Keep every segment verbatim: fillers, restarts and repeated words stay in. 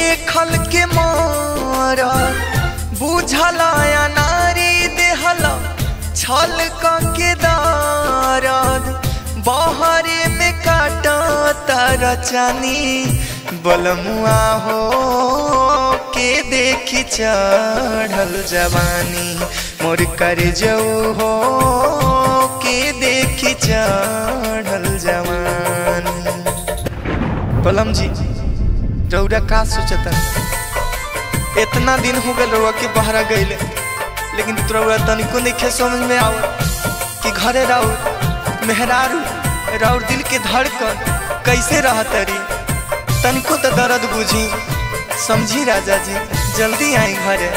देखल के मार बुझल नारी देहल छल के दारद बहरे में काटा तारा चानी बलमुआ हो के देखी चढ़ल जवानी मोर कर जाऊ हो के देखी चढ़ल जवानी। बलम जी रौरा का सोचता इतना दिन हो गए रौआ के बहरा गईले लेकिन रौरा तनिको नहीं समझ में आव कि घरे राउर मेहरारू राउर दिल के धड़कन कैसे रहतरी तनिको तो दर्द बुझी समझी राजा जी जल्दी आई घरे।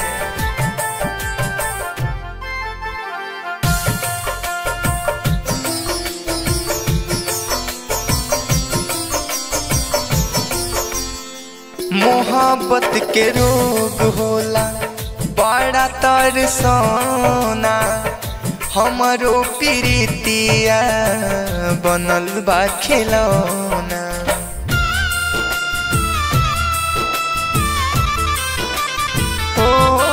मोहब्बत के रोग होला बड़ा तरसोना हमरो प्रीतिया बनल बा खिलौना। ओ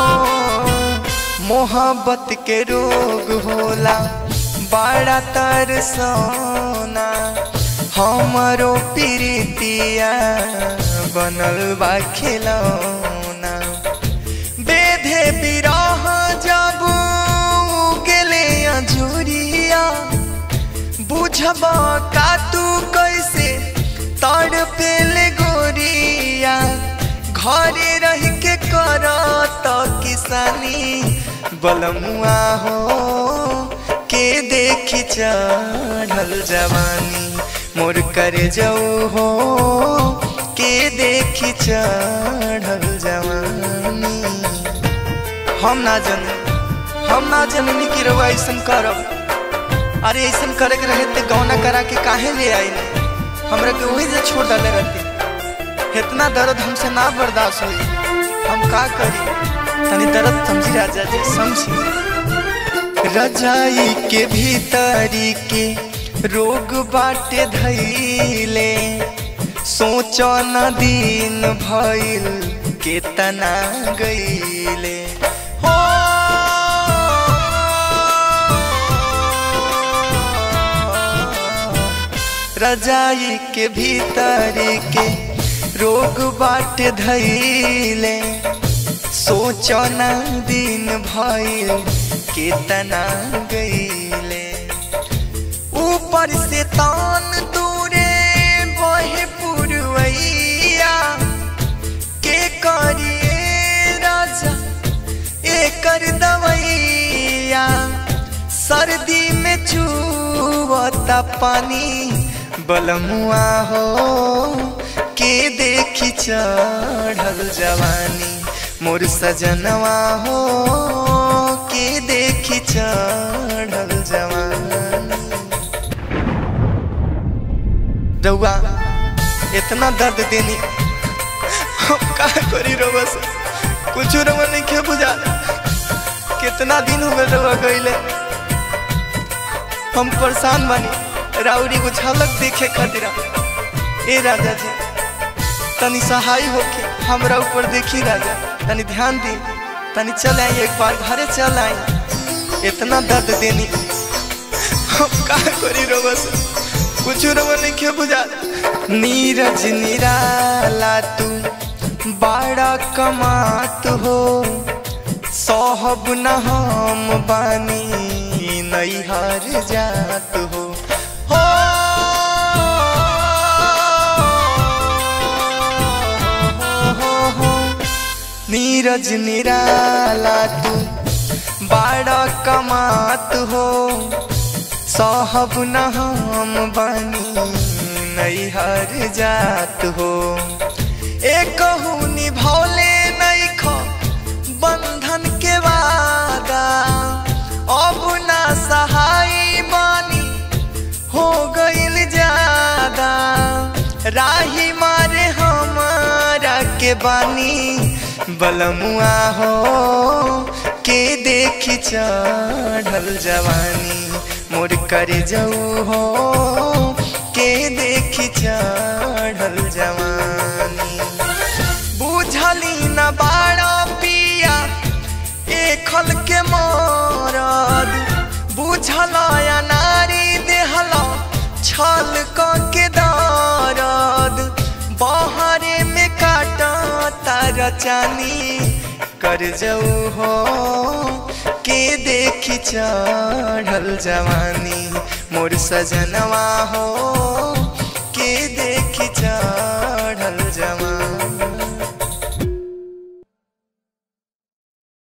मोहब्बत के रोग होला बड़ा तरसोना हमरो प्रीतिया बनल बा खिलौना। बेधे बिरह जब गेले अजूरिया बुझब का तू कैसे तड़पेले गोरिया घरे रह के करत किसानी बलमुआ हो के देखी चढ़ल जवानी मोर कर जाऊ हो के देखी चढ़ल जवानी। हम ना जाने हम ना जननी की रवा ऐसा करब अरे ऐसा करे के रहे ते गौना करा के काहे ले आई हमरा के वही से छोड़ डाले रहती। इतना दर्द हमसे ना बर्दाश्त हुई हम का करी तनी दर्द समझी राजा जी समझी। रजाई के भीतरी के रोग बाटे धैले सोचो न दिन भइल केतना गईले हो। रजाई के भीतर के रोग बाट धैले सोचो न दिन भइल केतना गईले। ऊपर से तान दूरे बहे पुरवैया के करिए राजा एकर दवैया सर्दी में चुवता पानी बलमुआ हो के देखी चढ़ल जवानी मोर सजनवा हो के देखी चढ़ल जवानी। रउआ इतना दर्द देनी हम का करी रउआ से कुछ रउआ नहीं के बुझा कितना दिन हो गए रउआ गईले हम परेशान बानी राउरी को झलक देखे खातिर। ए राजा जी तनी सहाय होके हमरा ऊपर देखी राजा तनी ध्यान दी तनी चल आई एक बार घरे चल आई इतना दर्द देनी हम का करी रउआ से कुछ रउआ नहीं के बुझा। नीरज निराला तू बड़ा कमात हो सोहब न हम बानी नैहर जात हो। हो नीरज निराला तू बड़ा कमात हो सोहब न हम बानी नैहर जात हो। एक निभौले नहीं खो बंधन के वादा अब ना सहाय बानी हो गईल ज्यादा राही मारे हमारा के बानी बलमुआ हो के देखी चढ़ल जवानी मोर कर जाऊ हो के देखी चढ़ल जवानी। बुझ कल के मरद बुझल नारी देहल छल के दर्द बहरे में काटा तारा चानी कर जाऊ हो के देखी चढ़ल जवानी मोर सजनवा हो के देखी चढ़